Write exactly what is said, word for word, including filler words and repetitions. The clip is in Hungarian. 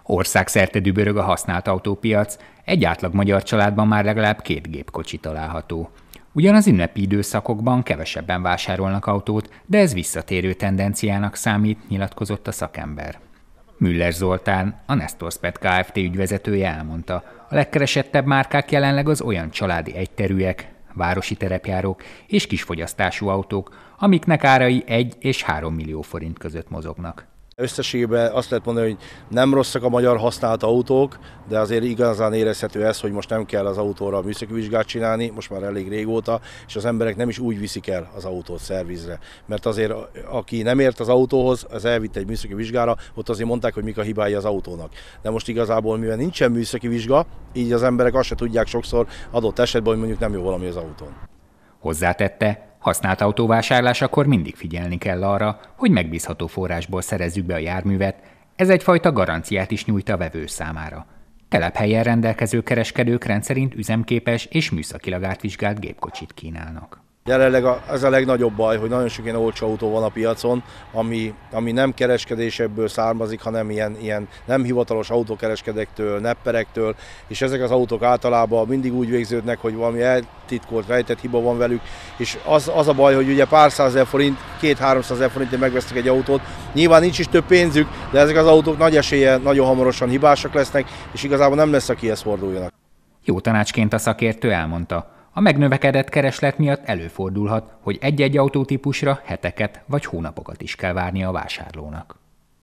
Országszerte dübörög a használt autópiac, egy átlag magyar családban már legalább két gépkocsi található. Ugyan az ünnepi időszakokban kevesebben vásárolnak autót, de ez visszatérő tendenciának számít, nyilatkozott a szakember. Müller Zoltán, a Nestorspet Kft. Ügyvezetője elmondta, a legkeresettebb márkák jelenleg az olyan családi egyterűek, városi terepjárók és kisfogyasztású autók, amiknek árai egy és három millió forint között mozognak. Összességében azt lehet mondani, hogy nem rosszak a magyar használt autók, de azért igazán érezhető ez, hogy most nem kell az autóra műszaki vizsgát csinálni, most már elég régóta, és az emberek nem is úgy viszik el az autót szervizre. Mert azért, aki nem ért az autóhoz, az elvitt egy műszaki vizsgára, ott azért mondták, hogy mik a hibái az autónak. De most igazából, mivel nincsen műszaki vizsga, így az emberek azt se tudják sokszor adott esetben, hogy mondjuk nem jó valami az autón. Hozzátette, használt autóvásárlásakor mindig figyelni kell arra, hogy megbízható forrásból szerezzük be a járművet, ez egyfajta garanciát is nyújt a vevő számára. Telephelyen rendelkező kereskedők rendszerint üzemképes és műszakilag átvizsgált gépkocsit kínálnak. Jelenleg ez a legnagyobb baj, hogy nagyon sok ilyen olcsó autó van a piacon, ami, ami nem kereskedésekből származik, hanem ilyen, ilyen nem hivatalos autókereskedőktől, nepperektől, és ezek az autók általában mindig úgy végződnek, hogy valami eltitkolt, rejtett hiba van velük, és az, az a baj, hogy ugye pár százezer forint, két-háromszázezer forintért megvesznek egy autót, nyilván nincs is több pénzük, de ezek az autók nagy esélye nagyon hamarosan hibásak lesznek, és igazából nem lesz, akihez forduljanak. Jó tanácsként a szakértő elmondta, a megnövekedett kereslet miatt előfordulhat, hogy egy-egy autótípusra heteket vagy hónapokat is kell várnia a vásárlónak.